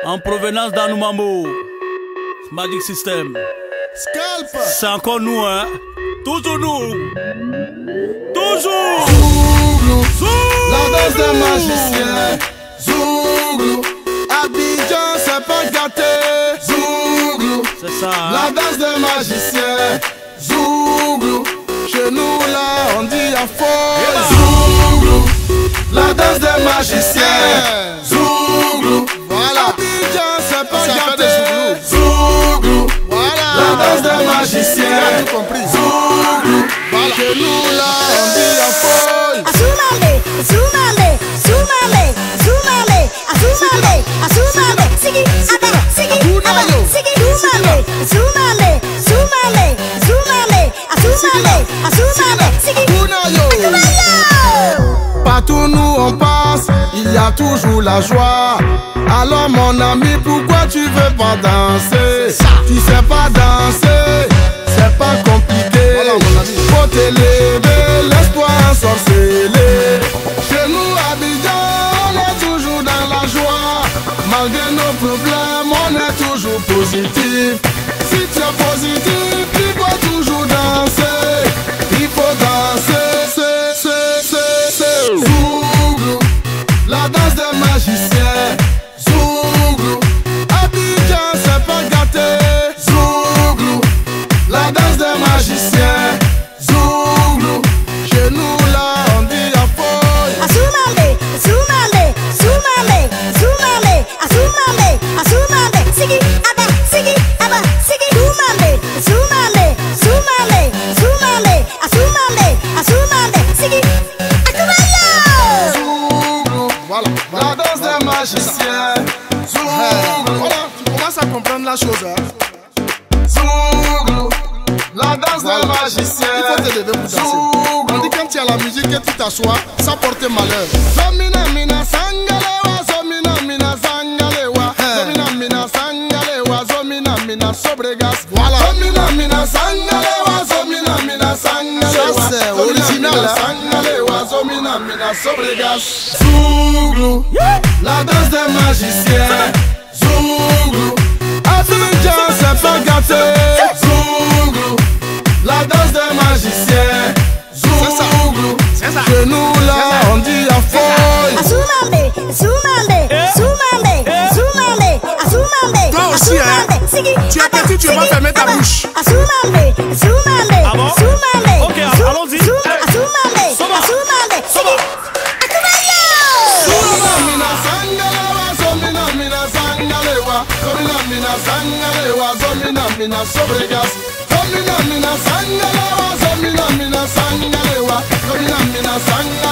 En provenance d'Anoumambo, Magic System. Scalp. C'est encore nous, hein. Toujours nous. Toujours. Zouglou. La danse des magiciens. Zouglou. Abidjan, c'est pas gâté. Zouglou. C'est ça. Hein? La danse des magiciens. Zouglou. Chez nous là, on dit à faux. Zouglou. La danse des magiciens. Zouglou. Voilà. Abidjan, c'est pas gâté. Zouglou. Voilà. La danse des magiciens. Zouglou. Voilà. Chez nous là, on dit à faux. Azumame, Azumame, Azumame, Azumame, Azumame, Azumame, Sigi, Abba, Sigi, Abba, Sigi, Azumame, Azumame, Azumame, Azumame, Azumame, Azumame, Sigi, Azumame. Partout nous on passe, il y a toujours la joie. Alors mon ami, pourquoi tu veux pas danser? Tu sais pas danser, c'est pas compliqué. Faut t'élever, laisse-toi ensorceler. Chez nous Abidjan, on est toujours dans la joie. Malgré nos problèmes, on est toujours positif. Si tu es positif, il faut toujours danser. Il faut danser. Zouglou, la danse des magiciens. Zouglou, Abidjan, c'est pas gâté. Zouglou, la danse des magiciens. Zouglou, chez nous là, on dit à folle. Azumame, Azumame, Azumame, Azumame, Azumame, Azumame, Sigi, Abba, Sigi, Abba, Sigi, Azumame, Azumame, Azumame, Azumame, Azumame, Azumame, Sigi, Azumame. Zouglou, voilà, la danse des magiciens. Zouglou, voilà, tu commences à comprendre la chose. Hein? Zouglou, la danse des magiciens. Il faut te lever pour danser. On dit quand tu as la musique et tu t'assois, ça porte malheur. Zomina mina sangalewa, zomina mina sangalewa, zomina mina sangalewa, zomina mina sobregas. Voilà. Zomina mina sangalewa, zomina mina sangalewa. Ça c'est original. Sangalewa, zomina mina sobregas. Zouglou, la danse des magiciens. Zouglou, Abidjan, c'est pas gâté. Zouglou, la danse des magiciens. Zouglou, chez nous là, on dit à folle. Azumame, Azumame, Azumame, Azumame, Azumame. Toi aussi, hein? Sigi, Tu es parti, tu vas fermer ta bouche. Azumame, Azumame, Ah bon? Azumame. Ok, allons-y. Azumame, Soba. Azumame, Soba. Zomina mina sangalewa, zomina mina sangalewa, zomina mina sangalewa, zomina mina sobregas. Zomina mina sangalewa, zomina mina sangalewa, zomina mina sangalewa.